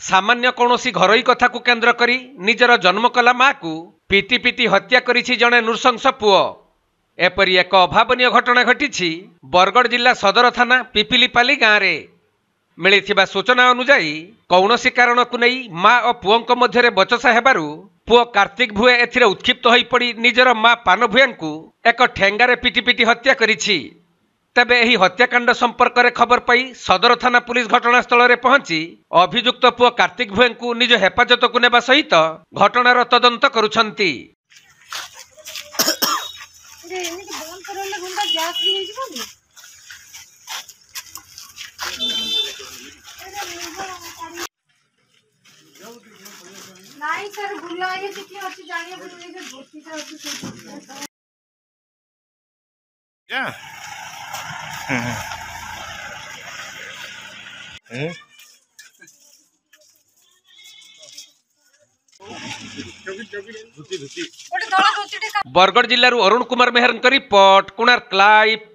सामान्य कौनसी घरोई कथा को केंद्र करी निजर जन्म कला माँ को पीटी पीटी हत्या करिछि जणे नृशंस पुओ। एपरी एक अभावनीय घटना घटी बरगढ़ जिला सदर थाना पिपिलीपाली गाँव में मिलिथिबा सूचना अनुसार कौनसी कारण को नहीं माँ और पुओं मध्य बचसा हेबारु पुओ कार्तिक भुए एथिरे उत्क्षिप्त होई पड़ी निजर माँ पान भुआ को एक ठेंगारे पिटी पिटी हत्या करिछि। तेबे एही हत्याकांड संपर्क में खबर पाई सदर थाना पुलिस घटनास्थल में पहुंची अभियुक्त पुओ कार्तिक भुआ को निज हेफाजत को नेबा सहित घटनार तदंत करुछंती। नहीं सर बुला ये कितनी अच्छी जानिए बुला ये भर्ती का अच्छी क्या बरगढ़ जिल्लारू अरुण कुमार मेहर रिपोर्ट कोणार्क लाइव।